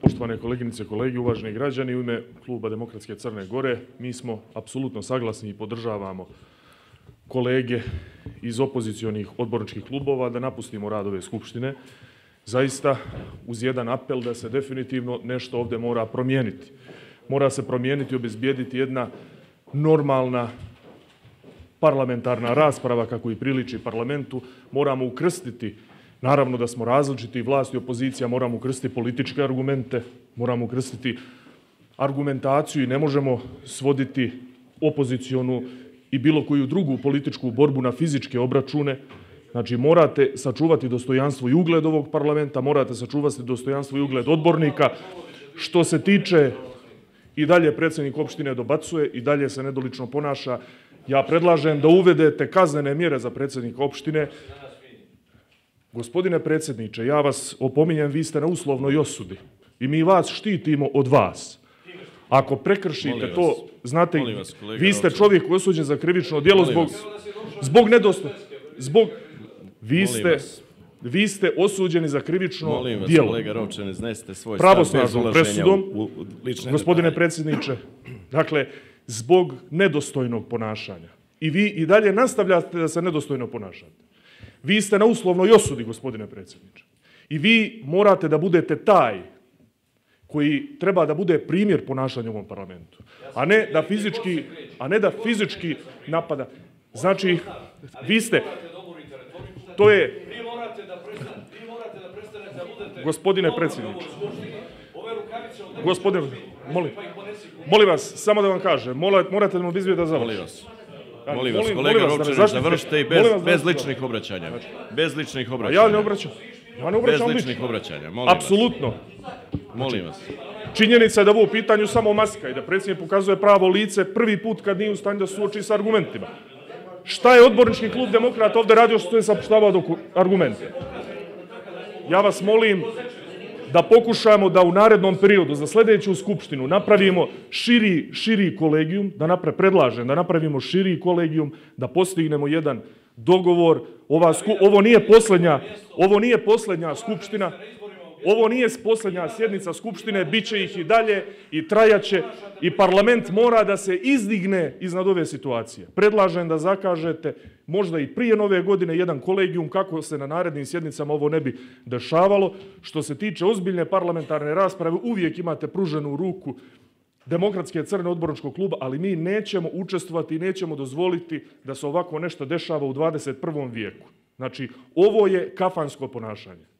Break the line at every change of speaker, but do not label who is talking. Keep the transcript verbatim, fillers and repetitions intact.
Poštovane koleginice i kolege, uvaženi građani, u ime Kluba Demokratske Crne Gore, mi smo apsolutno saglasni i podržavamo kolege iz opozicionih odborničkih klubova da napustimo rad ove Skupštine, zaista uz jedan apel da se definitivno nešto ovde mora promijeniti. Mora se promijeniti i obezbijediti jedna normalna parlamentarna rasprava kako i priliči parlamentu. Moramo ukrstiti, naravno da smo različiti, vlast i opozicija, moramo ukrstiti političke argumente, moramo ukrstiti argumentaciju i ne možemo svoditi opozicionu i bilo koju drugu političku borbu na fizičke obračune. Znači, morate sačuvati dostojanstvo i ugled ovog parlamenta, morate sačuvati dostojanstvo i ugled odbornika. Što se tiče, i dalje predsjednik opštine dobacuje, i dalje se nedolično ponaša. Ja predlažem da uvedete kaznene mjere za predsjednika opštine. Gospodine predsjedniče, ja vas opominjem, vi ste na uslovnoj osudi i mi vas štitimo od vas. Ako prekršite to, znate, vi ste čovjek koji je osuđen za krivično djelo zbog, zbog nedostojnog. Zbog, vi ste, vi ste osuđeni za krivično
Molim vas,
djelo.
kolega Rovče, ne iznesite svoj stav bez
Pravosnažnom
ulaženja
presudom,
u, u lične
gospodine
detalje.
predsjedniče, dakle, zbog nedostojnog ponašanja. I vi i dalje nastavljate da se nedostojno ponašate. Vi ste na uslovnoj osudi, gospodine predsjedniče. I vi morate da budete taj koji treba da bude primjer ponašanja u ovom parlamentu. A ne da fizički, a ne da fizički napada. Znači, vi ste, to je, gospodine predsjedniče, gospodine, molim, molim vas, samo da vam kažem, morate da mu obizvije da završi.
Molim vas. Molim vas, kolega Rovčević, završite i bez, bez ličnih obraćanja. Bez ličnih obraćanja.
Ja ne obraćam. Ja ne obraćam
bez
lično.
ličnih obraćanja, molim
Apsolutno.
vas. Molim vas.
Činjenica je da ovo u pitanju samo maska i da predsjednik pokazuje pravo lice prvi put kad nije u stanju da suoči sa argumentima. Šta je odbornički klub Demokrata ovde radio što je saopštavao argumente? Ja vas molim da pokušamo da u narednom periodu za sljedeću skupštinu napravimo širi, širi kolegijum, da napre, predlažem da napravimo širi kolegijum, da postignemo jedan dogovor. Ova sku, ovo nije posljednja, ovo nije posljednja skupština, ovo nije posljednja sjednica skupštine, bit će ih i dalje i trajaće i parlament mora da se izdigne iznad ove situacije. Predlažem da zakažete možda i prije nove godine jedan kolegijum kako se na narednim sjednicama ovo ne bi dešavalo. Što se tiče ozbiljne parlamentarne rasprave, uvijek imate pruženu ruku Demokratske Crne odborničkog kluba, ali mi nećemo učestvovati i nećemo dozvoliti da se ovako nešto dešava u dvadeset prvom vijeku. Znači, ovo je kafansko ponašanje.